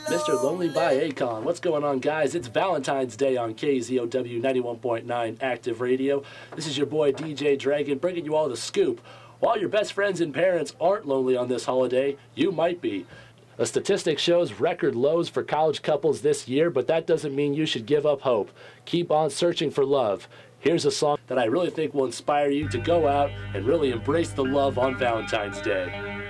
Mr. Lonely by Akon. What's going on, guys? It's Valentine's Day on KZOW 91.9 Active Radio. This is your boy DJ Dragon bringing you all the scoop. While your best friends and parents aren't lonely on this holiday, you might be. A statistic shows record lows for college couples this year, but that doesn't mean you should give up hope. Keep on searching for love. Here's a song that I really think will inspire you to go out and really embrace the love on Valentine's Day.